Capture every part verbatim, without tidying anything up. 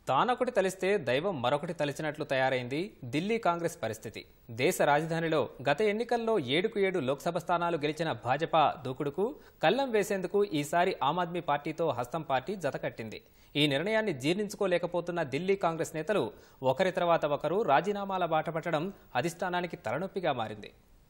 తానొకటి తలిస్తే దైవం మరొకటి తలిచినట్లు తయారైంది ఢిల్లీ కాంగ్రెస్ పరిస్థితి. దేశ రాజధానిలో గత ఎన్నికల్లో ఏడుకు ఏడు లోక్సభ స్థానాలు గెలిచిన భాజపా దూకుడుకు కళ్లం వేసేందుకు ఈసారి ఆమ్ ఆద్మీ పార్టీతో హస్తం పార్టీ జతకట్టింది. ఈ నిర్ణయాన్ని జీర్ణించుకోలేకపోతున్న ఢిల్లీ కాంగ్రెస్ నేతలు ఒకరి తర్వాత ఒకరు రాజీనామాల బాట పట్టడం అధిష్టానానికి తలనొప్పిగా మారింది.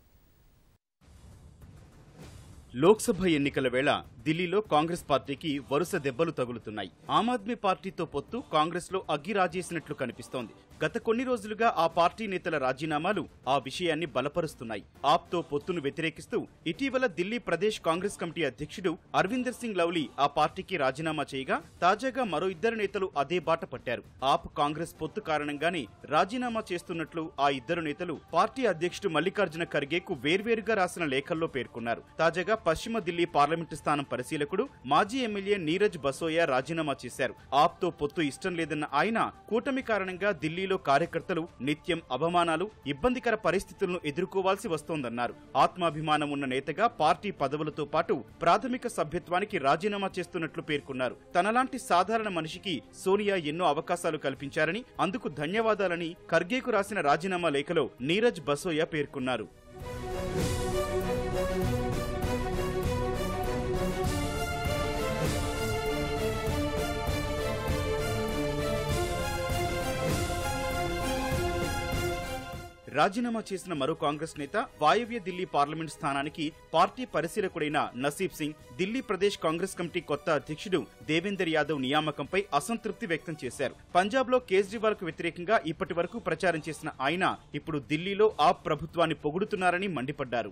లోక్సభ ఎన్నికల వేళ ఢిల్లీలో కాంగ్రెస్ పార్టీకి వరుస దెబ్బలు తగులుతున్నాయి. ఆమ్ ఆద్మీ పార్టీతో పొత్తు కాంగ్రెస్ లో అగ్గి రాజేసినట్లు కనిపిస్తోంది. గత కొన్ని రోజులుగా ఆ పార్టీ నేతల రాజీనామాలు ఆ విషయాన్ని బలపరుస్తున్నాయి. ఆప్ తో పొత్తును వ్యతిరేకిస్తూ ఇటీవల ఢిల్లీ ప్రదేశ్ కాంగ్రెస్ కమిటీ అధ్యక్షుడు అరవిందర్ సింగ్ లవ్లీ ఆ పార్టీకి రాజీనామా చేయగా తాజాగా మరో ఇద్దరు నేతలు అదే బాట పట్టారు. ఆప్ కాంగ్రెస్ పొత్తు కారణంగానే రాజీనామా చేస్తున్నట్లు ఆ ఇద్దరు నేతలు పార్టీ అధ్యక్షుడు మల్లికార్జున ఖర్గేకు వేర్వేరుగా రాసిన లేఖల్లో పేర్కొన్నారు. తాజాగా పశ్చిమ ఢిల్లీ పార్లమెంటు స్థానం పరిశీలకుడు మాజీ ఎమ్మెల్యే నీరజ్ బసోయా రాజీనామా చేశారు. ఆప్ తో పొత్తు ఇష్టం లేదన్న ఆయన కూటమి కారణంగా ఢిల్లీలో కార్యకర్తలు నిత్యం అవమానాలు, ఇబ్బందికర పరిస్థితులను ఎదుర్కోవాల్సి వస్తోందన్నారు. ఆత్మాభిమానం ఉన్న నేతగా పార్టీ పదవులతో పాటు ప్రాథమిక సభ్యత్వానికి రాజీనామా చేస్తున్నట్లు పేర్కొన్నారు. తనలాంటి సాధారణ మనిషికి సోనియా ఎన్నో అవకాశాలు కల్పించారని, అందుకు ధన్యవాదాలని ఖర్గేకు రాసిన రాజీనామా లేఖలో నీరజ్ బసోయా పేర్కొన్నారు. రాజీనామా చేసిన మరో కాంగ్రెస్ నేత వాయవ్య ఢిల్లీ పార్లమెంట్ స్థానానికి పార్టీ పరిశీలకుడైన నసీబ్ సింగ్ ఢిల్లీ ప్రదేశ్ కాంగ్రెస్ కమిటీ కొత్త అధ్యక్షుడు దేవేందర్ యాదవ్ నియామకంపై అసంతృప్తి వ్యక్తం చేశారు. పంజాబ్ లో కేజ్రీవాల్ కు వ్యతిరేకంగా ఇప్పటి వరకు ప్రచారం చేసిన ఆయన ఇప్పుడు ఢిల్లీలో ఆప్ ప్రభుత్వాన్ని పొగుడుతున్నారని మండిపడ్డారు.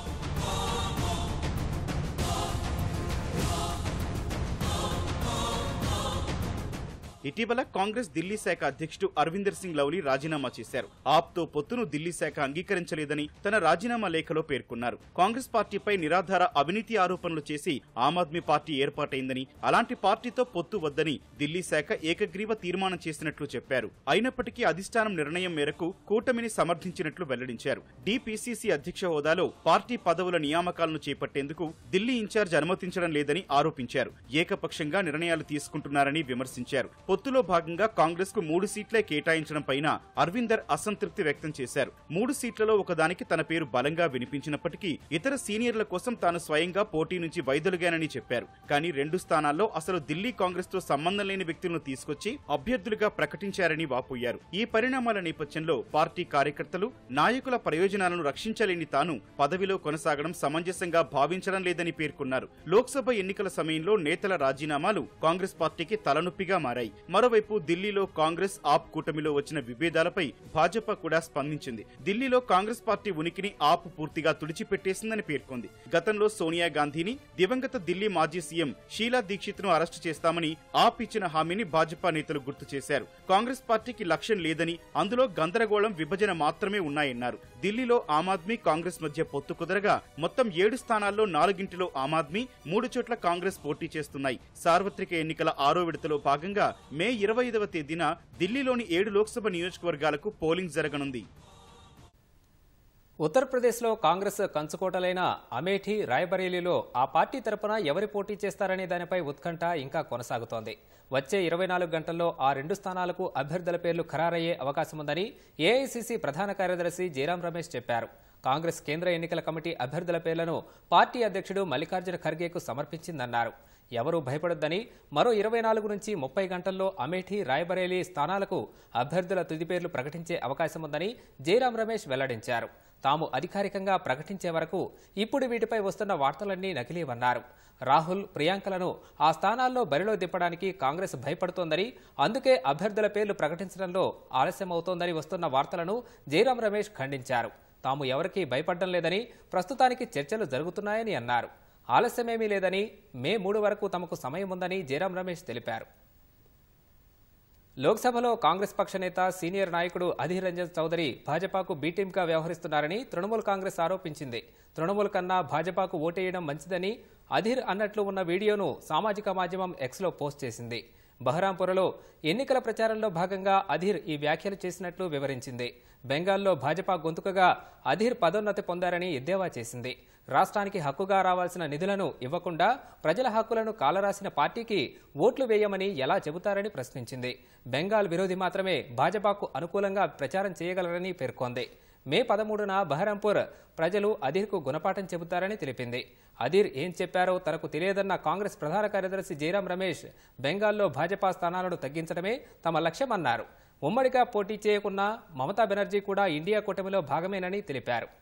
ఇటీవల కాంగ్రెస్ ఢిల్లీ శాఖ అధ్యక్షుడు అరవిందర్ సింగ్ లవ్లీ రాజీనామా చేశారు. ఆప్ తో పొత్తును ఢిల్లీ శాఖ అంగీకరించలేదని తన రాజీనామా లేఖలో పేర్కొన్నారు. కాంగ్రెస్ పార్టీపై నిరాధార అవినీతి ఆరోపణలు చేసి ఆమ్ ఆద్మీ పార్టీ ఏర్పాటైందని, అలాంటి పార్టీతో పొత్తు వద్దని ఢిల్లీ శాఖ ఏకగ్రీవ తీర్మానం చేసినట్లు చెప్పారు. అయినప్పటికీ అధిష్టానం నిర్ణయం మేరకు కూటమిని సమర్థించినట్లు వెల్లడించారు. డిపిసిసి అధ్యక్ష హోదాలో పార్టీ పదవుల నియామకాలను చేపట్టేందుకు ఢిల్లీ ఇన్ఛార్జ్ అనుమతించడం లేదని ఆరోపించారు. ఏకపక్షంగా నిర్ణయాలు తీసుకుంటున్నారని విమర్శించారు. పొత్తులో భాగంగా కాంగ్రెస్ కు మూడు సీట్లే కేటాయించడం పైన అరవిందర్ అసంతృప్తి వ్యక్తం చేశారు. మూడు సీట్లలో ఒకదానికి తన పేరు బలంగా వినిపించినప్పటికీ ఇతర సీనియర్ల కోసం తాను స్వయంగా పోటీ నుంచి వైదొలిగానని చెప్పారు. కానీ రెండు స్థానాల్లో అసలు ఢిల్లీ కాంగ్రెస్ తో సంబంధం లేని వ్యక్తులను తీసుకొచ్చి అభ్యర్థులుగా ప్రకటించారని వాపోయారు. ఈ పరిణామాల నేపథ్యంలో పార్టీ కార్యకర్తలు, నాయకుల ప్రయోజనాలను రక్షించలేని తాను పదవిలో కొనసాగడం సమంజసంగా భావించడం లేదని పేర్కొన్నారు. లోక్సభ ఎన్నికల సమయంలో నేతల రాజీనామాలు కాంగ్రెస్ పార్టీకి తలనొప్పిగా మారాయి. మరోవైపు ఢిల్లీలో కాంగ్రెస్ ఆప్ కూటమిలో వచ్చిన విభేదాలపై భాజపా కూడా స్పందించింది. ఢిల్లీలో కాంగ్రెస్ పార్టీ ఉనికిని ఆప్ పూర్తిగా తుడిచిపెట్టేసిందని పేర్కొంది. గతంలో సోనియా గాంధీని, దివంగత ఢిల్లీ మాజీ సీఎం షీలా దీక్షిత్ ను అరెస్టు చేస్తామని ఆప్ ఇచ్చిన హామీని భాజపా నేతలు గుర్తు చేశారు. కాంగ్రెస్ పార్టీకి లక్ష్యం లేదని, అందులో గందరగోళం, విభజన మాత్రమే ఉన్నాయన్నారు. ఢిల్లీలో ఆమ్ ఆద్మీ కాంగ్రెస్ మధ్య పొత్తు కుదరగా మొత్తం ఏడు స్థానాల్లో నాలుగింటిలో ఆమ్ ఆద్మీ, మూడు చోట్ల కాంగ్రెస్ పోటీ చేస్తున్నాయి. సార్వత్రిక ఎన్నికల ఆరో విడతలో భాగంగా మే ఇరవై ఐదవ తేదీన ఢిల్లీలోని ఏడు లోక్సభ నియోజకవర్గాలకు పోలింగ్ జరగనుంది. ఉత్తరప్రదేశ్లో కాంగ్రెస్ కంచుకోటలైన అమేఠీ, రాయ్బరేలీలో ఆ పార్టీ తరపున ఎవరి పోటీ చేస్తారనే దానిపై ఉత్కంఠ ఇంకా కొనసాగుతోంది. వచ్చే ఇరవై నాలుగు గంటల్లో ఆ రెండు స్థానాలకు అభ్యర్థుల పేర్లు ఖరారయ్యే అవకాశముందని ఏఐసీసీ ప్రధాన కార్యదర్శి జయరాం రమేష్ చెప్పారు. కాంగ్రెస్ కేంద్ర ఎన్నికల కమిటీ అభ్యర్థుల పేర్లను పార్టీ అధ్యక్షుడు మల్లికార్జున ఖర్గేకు సమర్పించిందన్నారు. ఎవరూ భయపడొద్దని, మరో ఇరవై నాలుగు నుంచి ముప్పై గంటల్లో అమేఠీ, రాయ్బరేలీ స్థానాలకు అభ్యర్థుల తుది పేర్లు ప్రకటించే అవకాశముందని జయరాం రమేష్ వెల్లడించారు. తాము అధికారికంగా ప్రకటించే వరకు ఇప్పుడు వీటిపై వస్తున్న వార్తలన్నీ నకిలీవన్నారు. రాహుల్, ప్రియాంకలను ఆ స్థానాల్లో బరిలో దింపడానికి కాంగ్రెస్ భయపడుతోందని, అందుకే అభ్యర్థుల పేర్లు ప్రకటించడంలో ఆలస్యమవుతోందని వస్తున్న వార్తలను జయరాం రమేష్ ఖండించారు. తాము ఎవరికీ భయపడడం లేదని, ప్రస్తుతానికి చర్చలు జరుగుతున్నాయని అన్నారు. ఆలస్యమేమీ లేదని, మే మూడు వరకు తమకు సమయం ఉందని జయరాం రమేష్ తెలిపారు. లోక్సభలో కాంగ్రెస్ పక్ష నేత, సీనియర్ నాయకుడు అధీర్ రంజన్ చౌదరి భాజపాకు బీటీంగా వ్యవహరిస్తున్నారని తృణమూల్ కాంగ్రెస్ ఆరోపించింది. తృణమూల్ కన్నా భాజపాకు ఓటేయడం మంచిదని అధీర్ అన్నట్లు ఉన్న వీడియోను సామాజిక మాధ్యమం ఎక్స్లో పోస్ట్ చేసింది. బహరాంపురలో ఎన్నికల ప్రచారంలో భాగంగా అధీర్ ఈ వ్యాఖ్యలు చేసినట్లు వివరించింది. బెంగాల్లో భాజపా గొంతుకగా అధీర్ పదోన్నతి పొందారని ఎద్దేవా చేసింది. రాష్ట్రానికి హక్కుగా రావాల్సిన నిధులను ఇవ్వకుండా ప్రజల హక్కులను కాలరాసిన పార్టీకి ఓట్లు వేయమని ఎలా చెబుతారని ప్రశ్నించింది. బెంగాల్ విరోధి మాత్రమే భాజపాకు అనుకూలంగా ప్రచారం చేయగలరని పేర్కొంది. మే పదమూడున బహరంపూర్ ప్రజలు అధీర్కు గుణపాఠం చెబుతారని తెలిపింది. అధీర్ ఏం చెప్పారో తనకు తెలియదన్న కాంగ్రెస్ ప్రధాన కార్యదర్శి జయరాం రమేష్ బెంగాల్లో భాజపా స్థానాలను తగ్గించడమే తమ లక్ష్యమన్నారు. ఉమ్మడిగా పోటీ చేయకున్న మమతా బెనర్జీ కూడా ఇండియా కూటమిలో భాగమేనని తెలిపారు.